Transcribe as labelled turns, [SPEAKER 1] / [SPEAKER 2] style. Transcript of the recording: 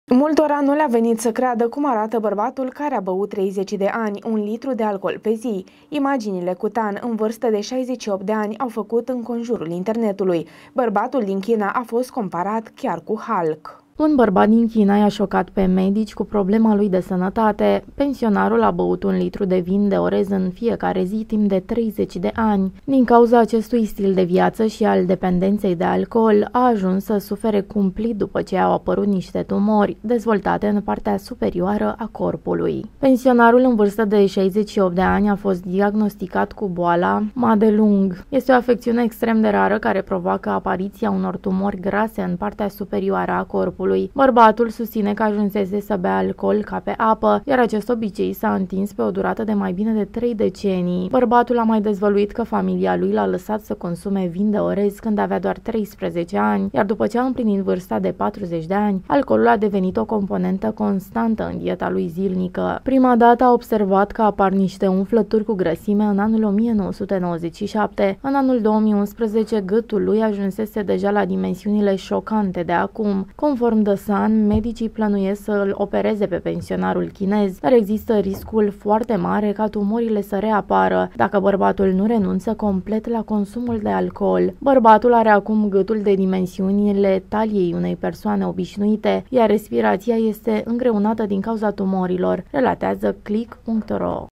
[SPEAKER 1] Multora nu le-a venit să creadă cum arată bărbatul care a băut 30 de ani, 1 litru de alcool pe zi. Imaginile cu Tan, în vârstă de 68 de ani, au făcut înconjurul internetului. Bărbatul din China a fost comparat chiar cu Hulk.
[SPEAKER 2] Un bărbat din China i-a șocat pe medici cu problema lui de sănătate. Pensionarul a băut 1 litru de vin de orez în fiecare zi timp de 30 de ani. Din cauza acestui stil de viață și al dependenței de alcool, a ajuns să sufere cumplit după ce au apărut niște tumori dezvoltate în partea superioară a corpului. Pensionarul în vârstă de 68 de ani a fost diagnosticat cu boala Madelung. Este o afecțiune extrem de rară care provoacă apariția unor tumori grase în partea superioară a corpului. Bărbatul susține că ajunsese să bea alcool ca pe apă, iar acest obicei s-a întins pe o durată de mai bine de 3 decenii. Bărbatul a mai dezvăluit că familia lui l-a lăsat să consume vin de orez când avea doar 13 ani, iar după ce a împlinit vârsta de 40 de ani, alcoolul a devenit o componentă constantă în dieta lui zilnică. Prima dată a observat că apar niște umflături cu grăsime în anul 1997. În anul 2011, gâtul lui ajunsese deja la dimensiunile șocante de acum. Conform The Sun, medicii plănuiesc să îl opereze pe pensionarul chinez, dar există riscul foarte mare ca tumorile să reapară dacă bărbatul nu renunță complet la consumul de alcool. Bărbatul are acum gâtul de dimensiunile taliei unei persoane obișnuite, iar respirația este îngreunată din cauza tumorilor, relatează click.ro.